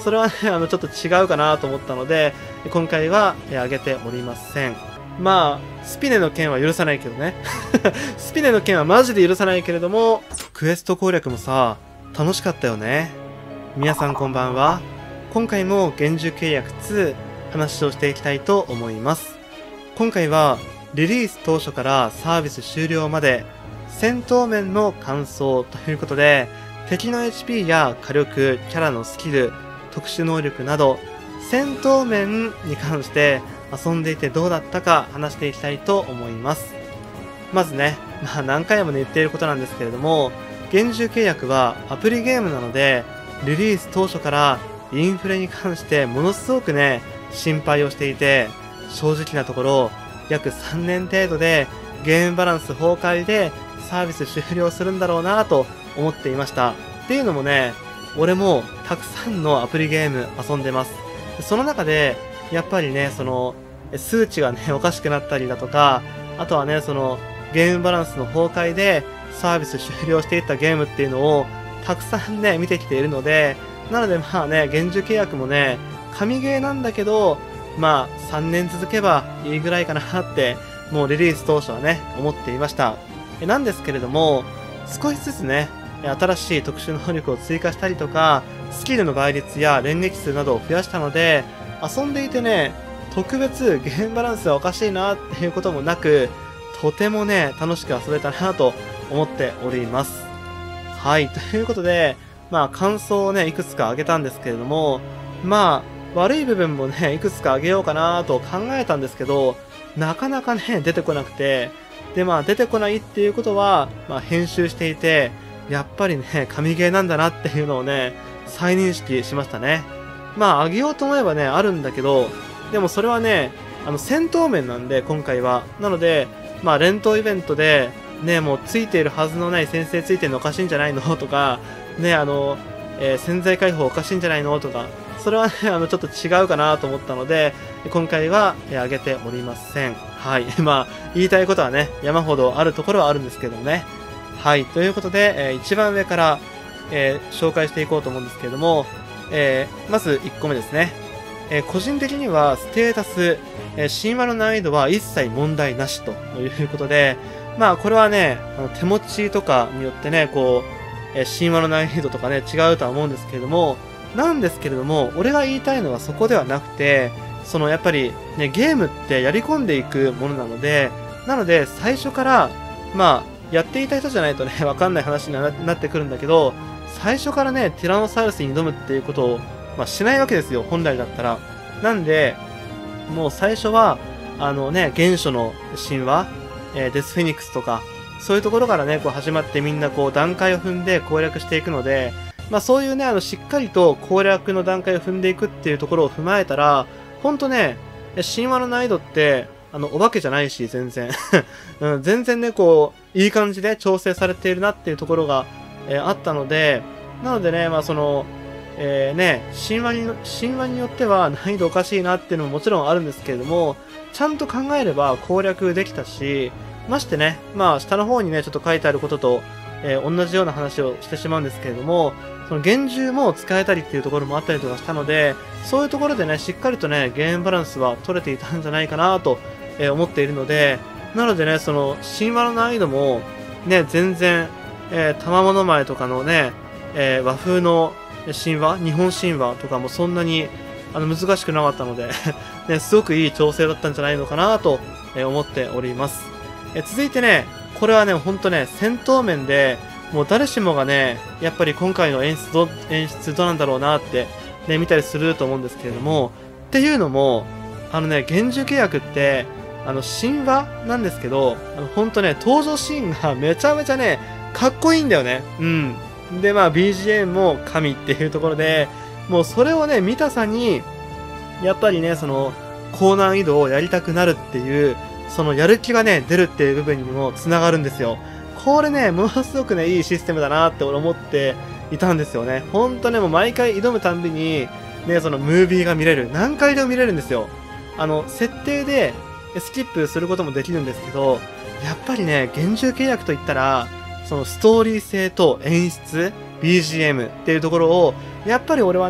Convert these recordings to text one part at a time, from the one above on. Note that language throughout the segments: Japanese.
それはね、ちょっと違うかなと思ったので、今回はあげておりません。まあ、スピネの件は許さないけどね。スピネの件はマジで許さないけれども、クエスト攻略もさ、楽しかったよね。皆さんこんばんは。今回も幻獣契約2、話をしていきたいと思います。今回は、リリース当初からサービス終了まで、戦闘面の感想ということで、敵の HP や火力、キャラのスキル、特殊能力など、戦闘面に関して遊んでいてどうだったか話していきたいと思います。まずね、何回も言っていることなんですけれども、幻獣契約はアプリゲームなので、リリース当初からインフレに関してものすごくね、心配をしていて、正直なところ、約3年程度でゲームバランス崩壊でサービス終了するんだろうなと思っていました。っていうのもね、俺もたくさんのアプリゲーム遊んでます。その中で、やっぱりね、数値がね、おかしくなったりだとか、あとはね、ゲームバランスの崩壊でサービス終了していったゲームっていうのをたくさんね、見てきているので、なのでまあね、幻獣契約もね、神ゲーなんだけど、まあ3年続けばいいぐらいかなって、もうリリース当初はね、思っていました。なんですけれども、少しずつね、新しい特殊能力を追加したりとか、スキルの倍率や連撃数などを増やしたので、遊んでいてね、特別ゲームバランスはおかしいなっていうこともなく、とてもね、楽しく遊べたなと思っております。はい、ということで、まあ感想をね、いくつか挙げたんですけれども、まあ、悪い部分もね、いくつか挙げようかなと考えたんですけど、なかなかね、出てこなくて、でまあ出てこないっていうことは、まあ編集していて、やっぱりね、神ゲーなんだなっていうのをね、再認識しましたね。まあ挙げようと思えばね、あるんだけど、でもそれはね、戦闘面なんで、今回は。なので、まあ連投イベントで、ね、もうついているはずのない先生ついてるのおかしいんじゃないのとか、ね、潜在解放おかしいんじゃないのとか、それはね、ちょっと違うかなと思ったので、今回は、挙げておりません。はい。まあ、言いたいことはね、山ほどあるところはあるんですけどもね。はい。ということで、一番上から、紹介していこうと思うんですけれども、まず1個目ですね。個人的には、ステータス、神話の難易度は一切問題なしということで、まあ、これはね、手持ちとかによってね、神話の難易度とかね、違うとは思うんですけれども、なんですけれども、俺が言いたいのはそこではなくて、やっぱりね、ゲームってやり込んでいくものなので、最初から、まあ、やっていた人じゃないとね、わかんない話になってくるんだけど、最初からね、ティラノサウルスに挑むっていうことを、まあ、しないわけですよ、本来だったら。なんで、もう最初は、原初の神話、デスフェニックスとか、そういうところからね、始まってみんな段階を踏んで攻略していくので、まあそういうね、しっかりと攻略の段階を踏んでいくっていうところを踏まえたら、ほんとね、神話の難易度って、お化けじゃないし、全然。うん、全然ね、いい感じで調整されているなっていうところが、あったので、なのでね、まあ神話によっては難易度おかしいなっていうのももちろんあるんですけれども、ちゃんと考えれば攻略できたし、ましてね、まあ下の方にね、ちょっと書いてあることと、同じような話をしてしまうんですけれども、その幻獣も使えたりっていうところもあったりとかしたので、そういうところでね、しっかりとね、ゲームバランスは取れていたんじゃないかなと、思っているので、なのでね、神話の難易度も、ね、全然、賜物前とかのね、和風の神話、日本神話とかもそんなに、難しくなかったので、ね、すごくいい調整だったんじゃないのかなと、思っております。続いてね、これはね、ほんとね、戦闘面で、もう誰しもがね、やっぱり今回の演出どうなんだろうなって、ね、見たりすると思うんですけれども、っていうのも、幻獣契約って、神話なんですけど、ほんとね、登場シーンがめちゃめちゃね、かっこいいんだよね。うん。で、まあ、BGM も神っていうところで、もうそれをね、見たさに、やっぱりね、高難易度をやりたくなるっていう、やる気がね、出るっていう部分にも繋がるんですよ。これね、ものすごくね、いいシステムだなって俺思っていたんですよね。ほんとね、もう毎回挑むたんびに、ね、ムービーが見れる。何回でも見れるんですよ。設定でスキップすることもできるんですけど、やっぱりね、幻獣契約といったら、ストーリー性と演出、BGM っていうところを、やっぱり俺はね、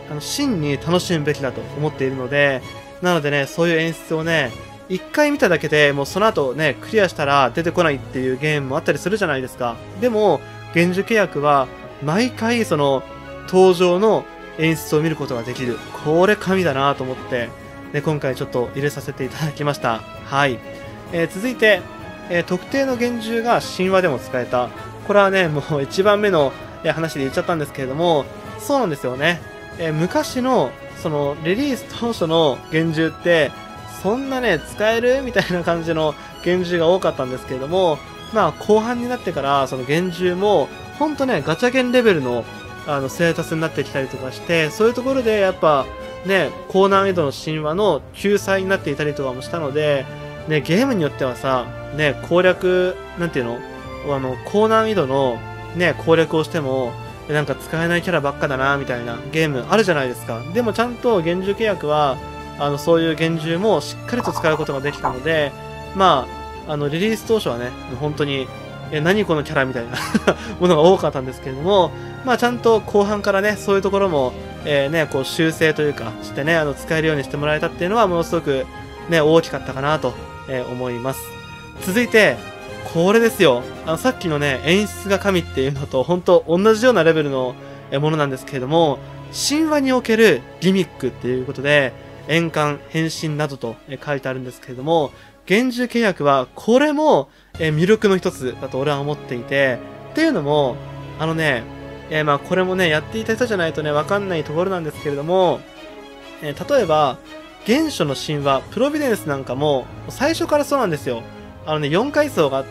真に楽しむべきだと思っているので、なのでね、そういう演出をね、一回見ただけでもうその後ね、クリアしたら出てこないっていうゲームもあったりするじゃないですか。でも、幻獣契約は、毎回その、登場の演出を見ることができる。これ神だなと思って、ね、今回ちょっと入れさせていただきました。はい。続いて、特定の幻獣が神話でも使えた。これはね、もう一番目の話で言っちゃったんですけれども、そうなんですよね。昔の、その、リリース当初の幻獣って、そんなね、使えるみたいな感じの幻獣が多かったんですけれども、まあ、後半になってから、その幻獣も、ほんとね、ガチャゲンレベルの、ステータスになってきたりとかして、そういうところで、やっぱ、ね、高難易度の神話の救済になっていたりとかもしたので、ね、ゲームによってはさ、ね、攻略、なんていうの高難易度の、ね、攻略をしても、なんか使えないキャラばっかだな、みたいなゲームあるじゃないですか。でもちゃんと幻獣契約は、そういう幻獣もしっかりと使うことができたので、まあ、リリース当初はね、本当に、何このキャラみたいなものが多かったんですけれども、まあちゃんと後半からね、そういうところも、ね、こう修正というか、してね、使えるようにしてもらえたっていうのはものすごくね、大きかったかなと、思います。続いて、これですよ。さっきのね、演出が神っていうのと、本当同じようなレベルのものなんですけれども、神話におけるギミックっていうことで、円環、変身などと書いてあるんですけれども、幻獣契約は、これも魅力の一つだと俺は思っていて、っていうのも、まあこれもね、やっていた人じゃないとね、わかんないところなんですけれども、例えば、原初の神話、プロビデンスなんかも、最初からそうなんですよ。4階層があって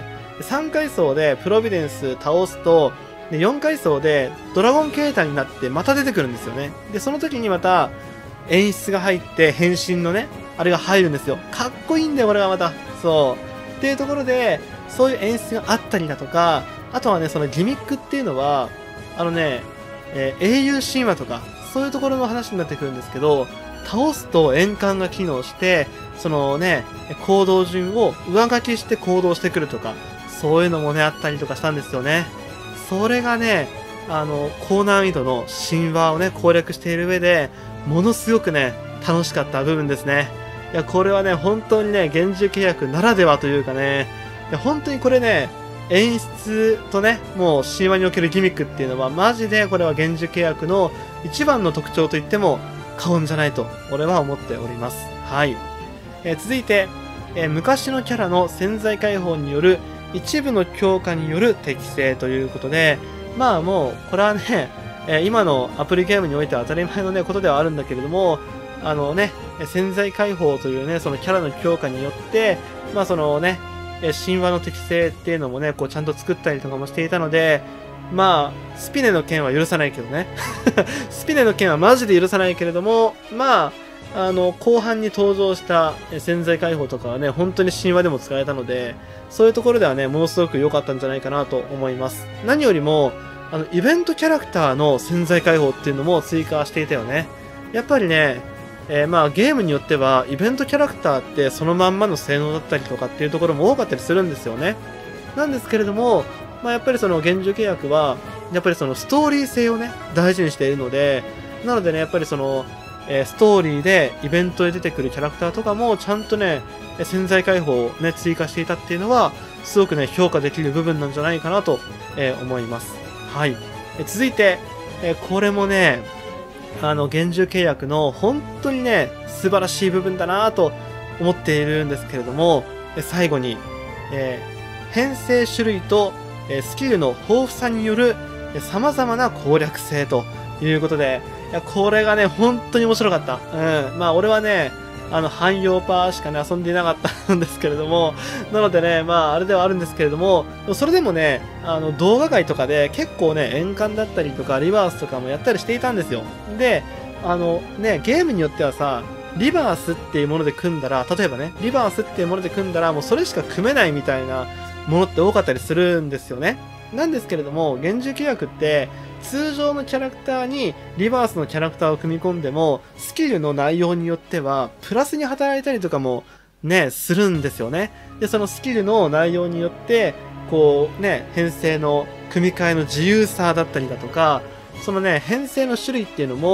、3階層でプロビデンス倒すと、で4階層でドラゴン形態になってまた出てくるんですよね。で、その時にまた演出が入って変身のね、あれが入るんですよ。かっこいいんだよ、これがまた。そう。っていうところで、そういう演出があったりだとか、あとはね、そのギミックっていうのは、英雄神話とか、そういうところの話になってくるんですけど、倒すと円環が機能して、そのね、行動順を上書きして行動してくるとか、そういうのもね、あったりとかしたんですよね。それがね、高難易度の神話をね、攻略している上で、ものすごくね、楽しかった部分ですね。いや、これはね、本当にね、幻獣契約ならではというかね、いや、本当にこれね、演出とね、もう神話におけるギミックっていうのは、マジでこれは幻獣契約の一番の特徴と言っても過言じゃないと、俺は思っております。はい。続いて、昔のキャラの潜在解放による一部の強化による適性ということで、まあもう、これはね、今のアプリゲームにおいては当たり前のね、ことではあるんだけれども、潜在解放というね、そのキャラの強化によって、まあそのね、神話の適性っていうのもね、こうちゃんと作ったりとかもしていたので、まあ、スピネの件は許さないけどね。スピネの件はマジで許さないけれども、まあ、後半に登場した潜在解放とかはね、本当に神話でも使えたので、そういうところではね、ものすごく良かったんじゃないかなと思います。何よりも、イベントキャラクターの潜在解放っていうのも追加していたよね。やっぱりね、まあゲームによってはイベントキャラクターってそのまんまの性能だったりとかっていうところも多かったりするんですよね。なんですけれども、まあやっぱりその幻獣契約は、やっぱりそのストーリー性をね、大事にしているので、なのでね、やっぱりその、ストーリーでイベントで出てくるキャラクターとかもちゃんとね、潜在解放をね、追加していたっていうのは、すごくね、評価できる部分なんじゃないかなと、思います。はい。続いて、これもね、幻獣契約の本当にね、素晴らしい部分だなと思っているんですけれども、最後に、編成種類と、スキルの豊富さによる様々な攻略性ということで、いや、これがね、本当に面白かった。うん。まあ、俺はね、汎用パーしかね、遊んでいなかったんですけれども、なのでね、まあ、あれではあるんですけれども、それでもね、動画外とかで結構ね、円環だったりとか、リバースとかもやったりしていたんですよ。で、ね、ゲームによってはさ、リバースっていうもので組んだら、例えばね、リバースっていうもので組んだら、もうそれしか組めないみたいなものって多かったりするんですよね。なんですけれども、幻獣契約って、通常のキャラクターにリバースのキャラクターを組み込んでも、スキルの内容によっては、プラスに働いたりとかもね、するんですよね。で、そのスキルの内容によって、こうね、編成の組み替えの自由さだったりだとか、そのね、編成の種類っていうのも、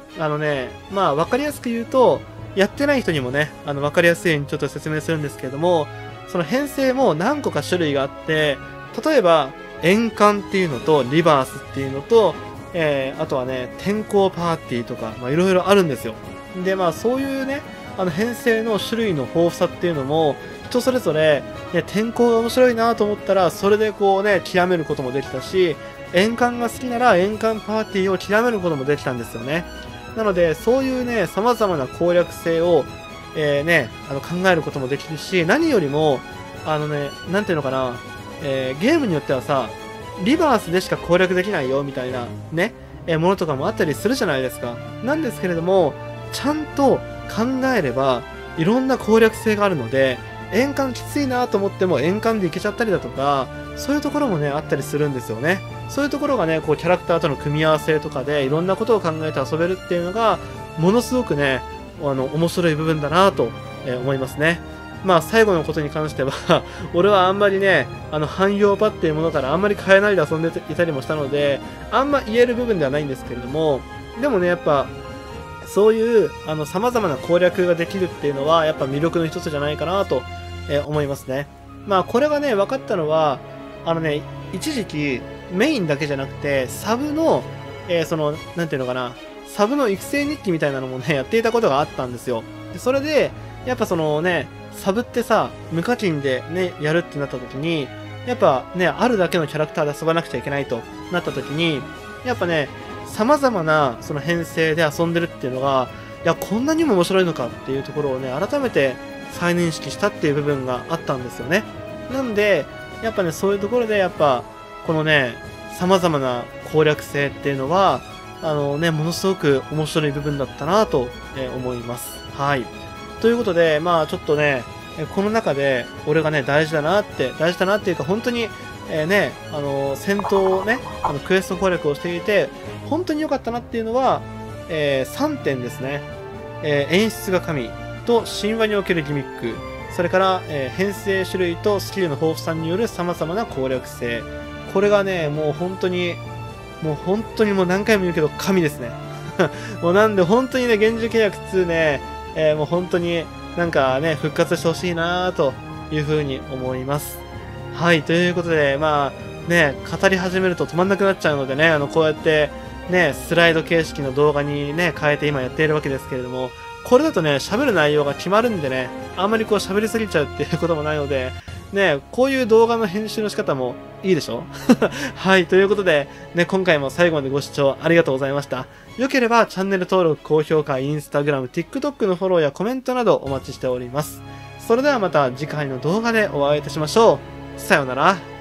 まあ、わかりやすく言うと、やってない人にもね、わかりやすいようにちょっと説明するんですけれども、その編成も何個か種類があって、例えば、円環っていうのと、リバースっていうのと、あとはね、天候パーティーとか、まあ、いろいろあるんですよ。で、まあ、そういうね、編成の種類の豊富さっていうのも、人それぞれ、ね、天候が面白いなと思ったら、それでこうね、極めることもできたし、円環が好きなら円環パーティーを極めることもできたんですよね。なので、そういうね、様々な攻略性を、考えることもできるし、何よりも、なんていうのかな、ゲームによってはさ、リバースでしか攻略できないよ、みたいな、ね、ものとかもあったりするじゃないですか。なんですけれども、ちゃんと考えれば、いろんな攻略性があるので、円環きついなと思っても円環でいけちゃったりだとか、そういうところもね、あったりするんですよね。そういうところがね、こう、キャラクターとの組み合わせとかで、いろんなことを考えて遊べるっていうのが、ものすごくね、面白い部分だなと、思いますね。まあ、最後のことに関しては俺はあんまりね、汎用パっていうものからあんまり変えないで遊んでいたりもしたので、あんま言える部分ではないんですけれども、でもね、やっぱ、そういう、様々な攻略ができるっていうのは、やっぱ魅力の一つじゃないかなと、思いますね。まあ、これがね、分かったのは、一時期、メインだけじゃなくて、サブの、なんていうのかな、サブの育成日記みたいなのもね、やっていたことがあったんですよ。でそれで、やっぱサブってさ、無課金でね、やるってなった時に、やっぱね、あるだけのキャラクターで遊ばなくちゃいけないとなった時に、やっぱね、様々なその編成で遊んでるっていうのが、いや、こんなにも面白いのかっていうところをね、改めて再認識したっていう部分があったんですよね。なんで、やっぱね、そういうところでやっぱ、このね、様々な攻略性っていうのは、ものすごく面白い部分だったなと、思います。はい。ということで、まあちょっとね、この中で俺がね、大事だなっていうか本当に、戦闘をね、クエスト攻略をしていて、本当に良かったなっていうのは、3点ですね。演出が神と神話におけるギミック、それから、編成種類とスキルの豊富さによる様々な攻略性。これがね、もう本当にもう何回も言うけど神ですね。もうなんで本当にね、源氏契約2ね、もう本当になんかね、復活してほしいなというふうに思います。はい、ということで、まあね、語り始めると止まんなくなっちゃうのでね、こうやってね、スライド形式の動画にね、変えて今やっているわけですけれども、これだとね、喋る内容が決まるんでね、あんまりこう喋りすぎちゃうっていうこともないので、ね、こういう動画の編集の仕方もいいでしょはい、ということで、ね、今回も最後までご視聴ありがとうございました。よければチャンネル登録、高評価、インスタグラム、TikTok のフォローやコメントなどお待ちしております。それではまた次回の動画でお会いいたしましょう。さようなら。